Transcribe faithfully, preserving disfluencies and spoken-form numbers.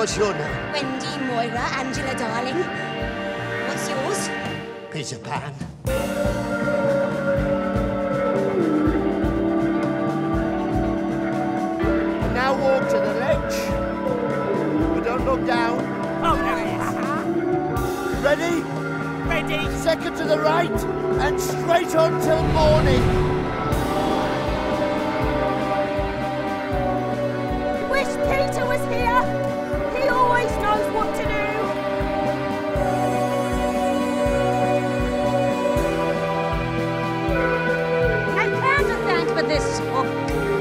What's your name? Wendy, Moira, Angela, darling. What's yours? Peter Pan. And now walk to the ledge. But don't look down. Oh, there it is. Ready? Ready. Second to the right, and straight on till morning. Wish Peter was here. He always knows what to do. I can't thank for this hook.